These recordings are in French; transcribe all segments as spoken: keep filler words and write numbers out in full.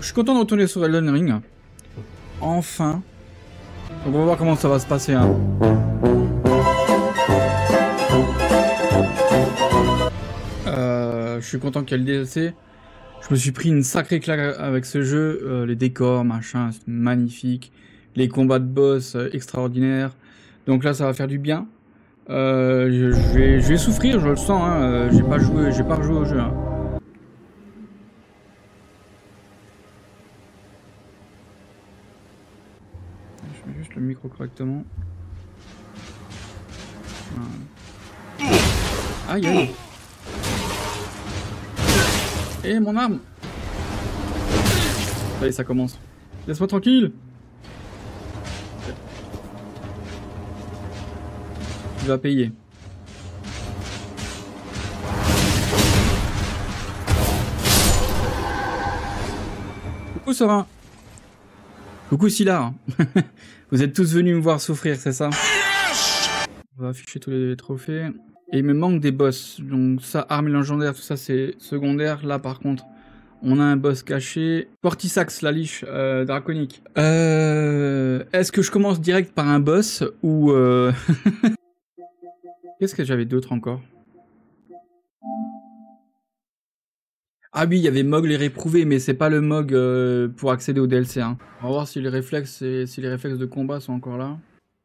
je suis content de retourner sur Elden Ring. Enfin. Donc on va voir comment ça va se passer. Hein. Euh, je suis content qu'il y ait le D L C. Je me suis pris une sacrée claque avec ce jeu. Euh, les décors, machin, c'est magnifique. Les combats de boss, euh, extraordinaires. Donc là, ça va faire du bien. Euh, je, je, vais, je vais souffrir, je le sens. Hein. Euh, j'ai pas joué, j'ai pas rejoué au jeu. Hein. Je mets juste le micro correctement. Voilà. Aïe aïe. Et mon arme. Allez, ça commence. Laisse-moi tranquille. Tu vas payer. Coucou Sorin. Coucou Sylar. Vous êtes tous venus me voir souffrir, c'est ça? On va afficher tous les trophées. Et il me manque des boss. Donc ça, arme légendaire, tout ça c'est secondaire. Là par contre, on a un boss caché. Portisax, la liche euh, draconique. Euh, Est-ce que je commence direct par un boss ou... Euh... Qu'est-ce que j'avais d'autre encore? Ah oui, il y avait Mog les réprouvés, mais c'est pas le Mog euh, pour accéder au D L C. Hein. On va voir si les réflexes, et, si les réflexes de combat sont encore là.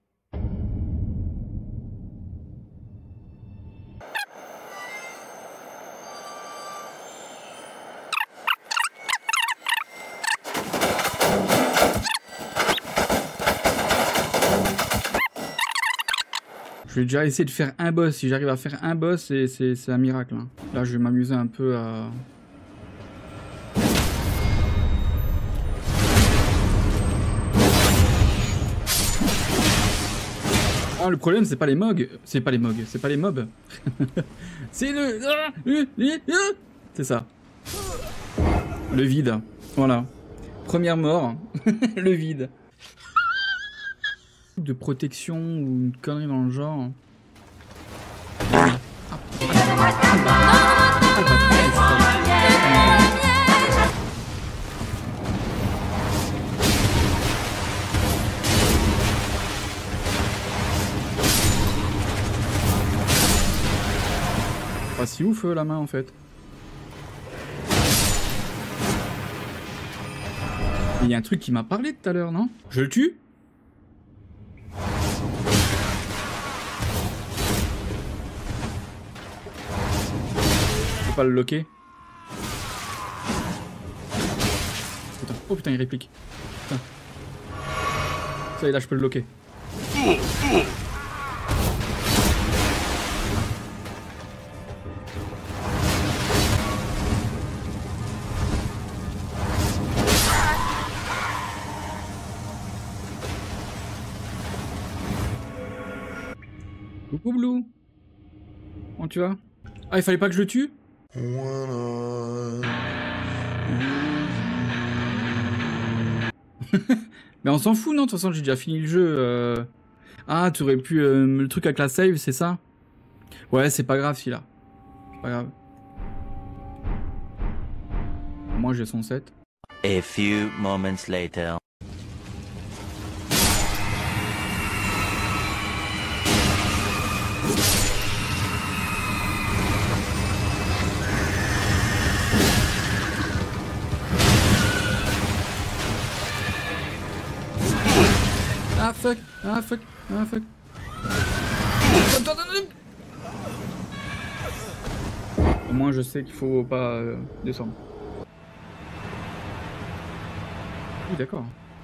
Je vais déjà essayer de faire un boss. Si j'arrive à faire un boss, c'est un miracle. Hein. Là, je vais m'amuser un peu à... Ah, le problème, c'est pas les mogs. C'est pas les mogs. C'est pas les mobs. C'est le... C'est ça. Le vide. Voilà. Première mort. Le vide. De protection ou une connerie dans le genre. Pas si ouf la main en fait. Il y a un truc qui m'a parlé tout à l'heure, non? Je le tue? Faut pas le loquer. Putain. Oh putain, il réplique. Putain. Ça y est, là je peux le loquer. Coucou Blue. Comment tu vas? Ah, il fallait pas que je le tue? Mais on s'en fout, non? De toute façon, j'ai déjà fini le jeu. Euh... Ah, tu aurais pu... Euh, le truc avec la save, c'est ça? Ouais, c'est pas grave, celui-là. C'est pas grave. Moi, j'ai son set. A few moments later. Ah fuck, ah fuck, ah fuck. Au moins je sais qu'il faut pas euh, descendre. Oui d'accord.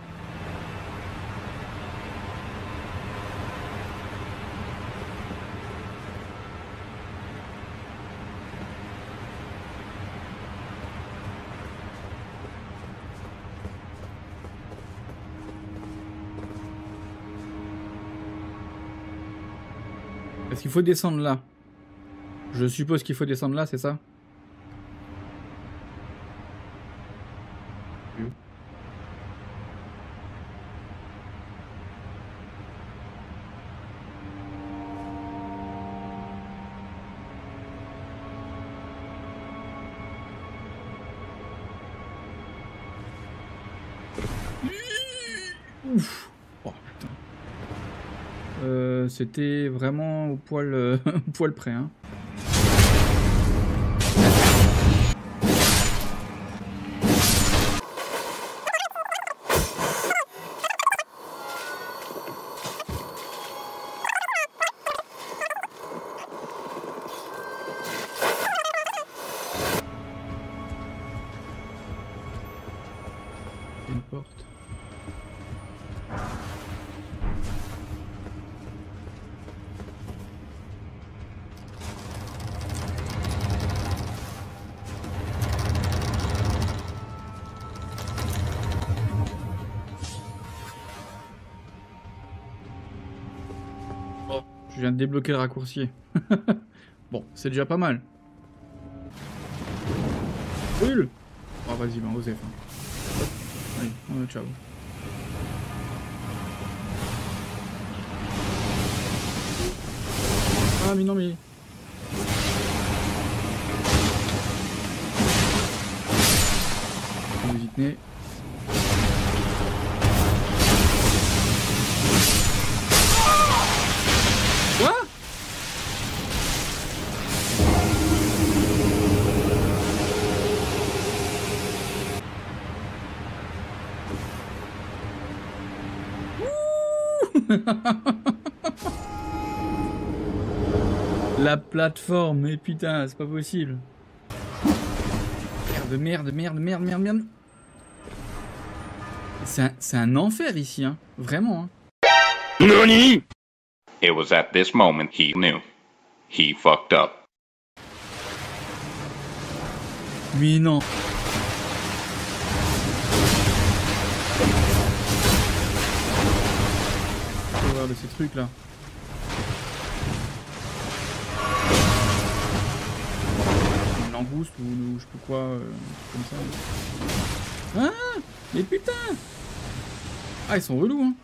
Est-ce qu'il faut descendre là? Je suppose qu'il faut descendre là, c'est ça? Ouf. Oh putain. Euh, C'était vraiment au poil, euh, au poil près. Hein. Une porte. Oh, je viens de débloquer le raccourci. Bon, c'est déjà pas mal. Brûle. Oh vas-y, ben Osef. Hein. Allez, oh, ciao. Ah mais non mais... Vous y tenez. Quoi? La plateforme, mais putain, c'est pas possible. Merde, merde, merde, merde, merde, merde. C'est un, c'est un enfer ici, hein. Vraiment, hein. NANI? It was at this moment he knew. He fucked up. Mais non. Faut voir de ces trucs là. Une langouste ou, ou je sais pas quoi, euh, comme ça. Ah, mais putain. Ah, ils sont relous, hein.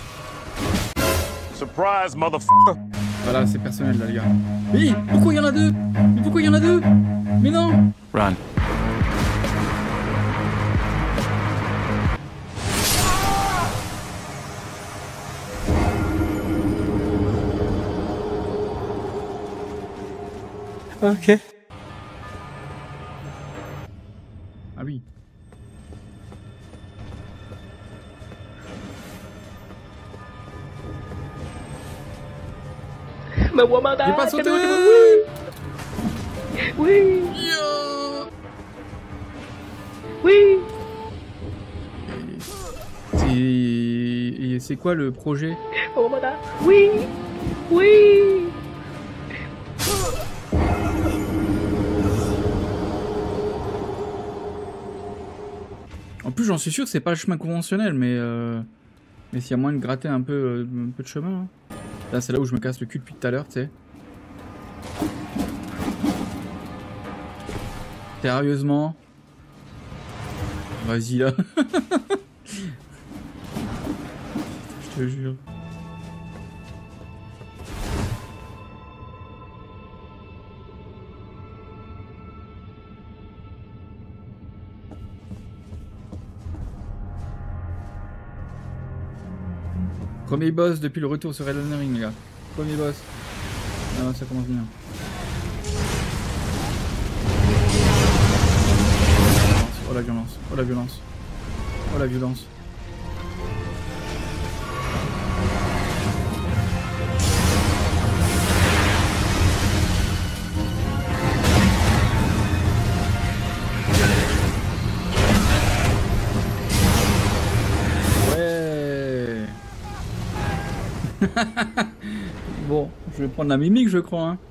Surprise, motherfucker! Voilà, c'est personnel là, les gars. Mais pourquoi il y en a deux? Mais pourquoi il y en a deux? Mais non. Run. Ok. Ah oui. Mais woman, J'ai pas sauté. oui, oui, Yeah. oui. C'est... Et c'est quoi le projet? Woman, oui, oui. En plus, j'en suis sûr que c'est pas le chemin conventionnel, mais euh... mais s'il y a moyen de gratter un peu, euh, un peu de chemin. Hein. Là, c'est là où je me casse le cul depuis tout à l'heure, tu sais. Sérieusement? Vas-y là. Je te jure. Premier boss depuis le retour sur Elden Ring, les gars. Premier boss. Ah, ça commence bien. Oh la violence, oh la violence, oh la violence. Ouais. Bon, je vais prendre la mimique, je crois. Hein.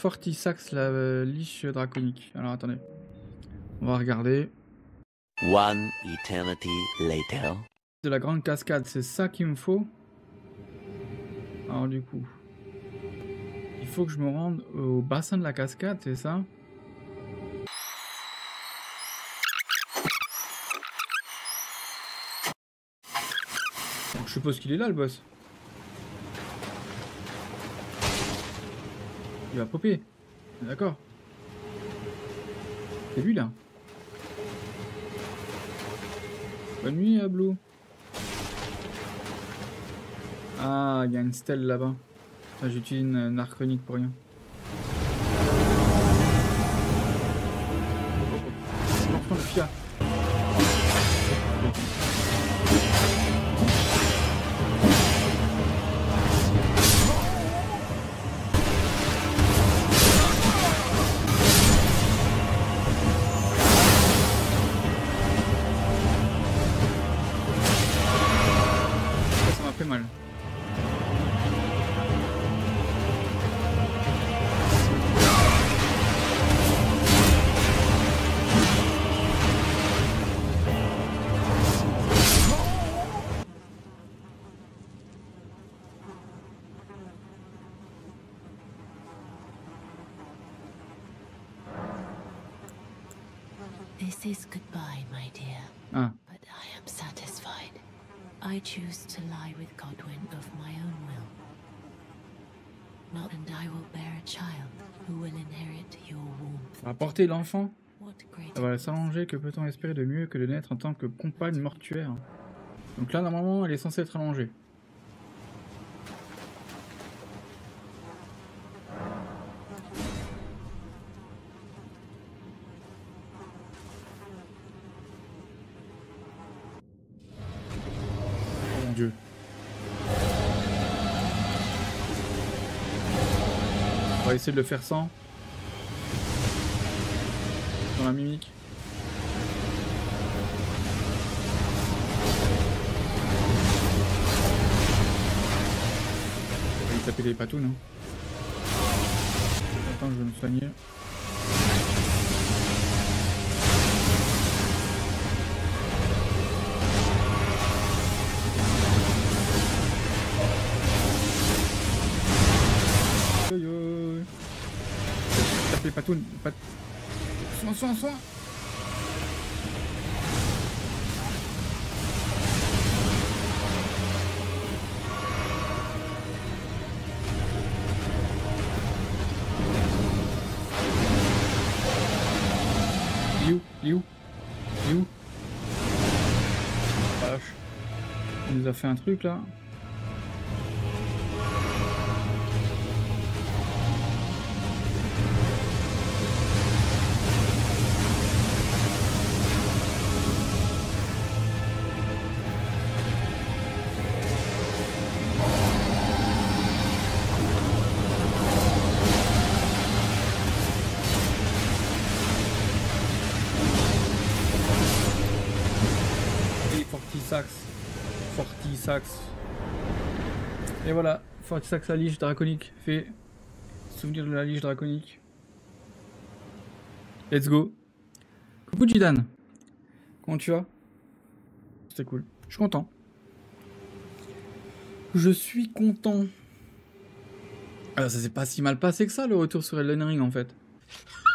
Fortisax, la euh, liche draconique. Alors attendez. On va regarder. One eternity later. De la grande cascade, c'est ça qu'il me faut. Alors du coup, il faut que je me rende au bassin de la cascade, c'est ça? Donc, je suppose qu'il est là, le boss. Il va popper. D'accord. C'est lui là. Bonne nuit, Ablou. Ah, il y a une stèle là-bas. J'utilise une, une archronique pour rien. L'enfant de Fia. Ça m'a fait mal. This is goodbye, my dear. Ah. But I am satisfied. I choose to lie with Godwin of my own will. Not and I will bear a child who will inherit your warmth. Rapporter l'enfant. What great Ça va s'arranger, que peut-on espérer de mieux que de naître en tant que compagne mortuaire? Donc là, normalement, elle est censée être allongée. Oh mon Dieu. On va essayer de le faire sans. Dans la mimique. On va y taper les patounes. Hein. Attends, je vais me soigner. Aïe aïe. Tape les patounes. Pat... Soin, soin, soin. Liu, Liu, Liu. Vache. Il nous a fait un truc là. Fortisax. Fortisax. Et voilà, Fortisax la liche draconique. Fait. Souvenir de la liche draconique. Let's go. Coucou Jidan. Comment tu vas? C'était cool. Je suis content. Je suis content. Alors ça s'est pas si mal passé que ça le retour sur Elden Ring en fait.